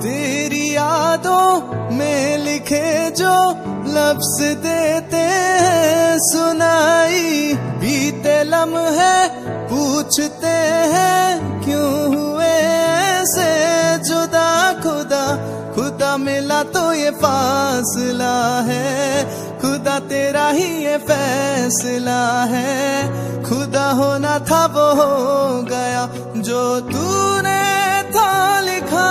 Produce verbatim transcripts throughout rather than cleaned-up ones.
तेरी यादों में लिखे जो लफ्ज देते हैं सुनाई, बीते लम्हे पूछते हैं क्यों हुए ऐसे जुदा। खुदा खुदा मिला तो ये फासला है, खुदा तेरा ही ये फैसला है। खुदा होना था वो हो गया जो तूने था लिखा।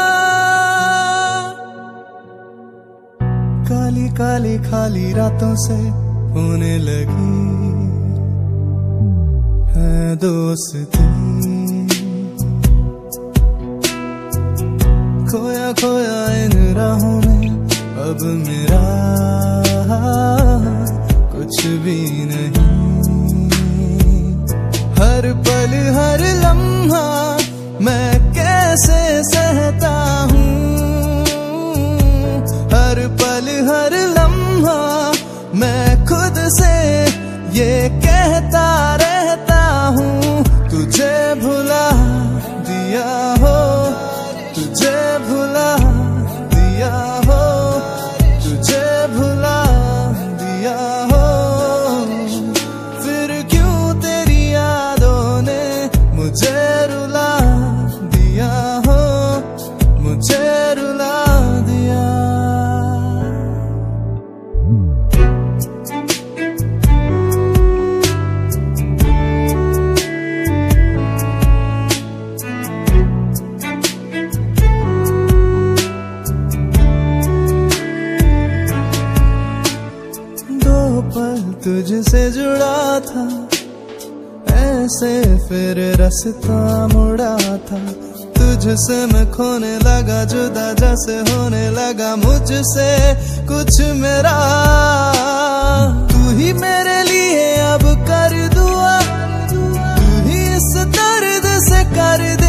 काली काली खाली रातों से होने लगी है दोस्ती, खोया खोया इन राहों में अब मेरा कुछ भी नहीं। हर पल हर लम्हा मैं कैसे सहता हूँ, हर पल हर लम्हा मैं खुद से ये कहता रहता हूँ। तुझे भुला दिया हो, तुझे भुला दिया हो, तुझे भुला दिया हो। फिर क्यों तेरी यादों ने मुझे रुला दिया हो, मुझे रुला दिया। पल तुझसे जुड़ा था ऐसे फिर रास्ता मुड़ा था। तुझसे मैं खोने लगा जुदा जैसे होने लगा मुझसे कुछ मेरा। तू ही मेरे लिए अब कर दुआ, तू ही इस दर्द से कर दे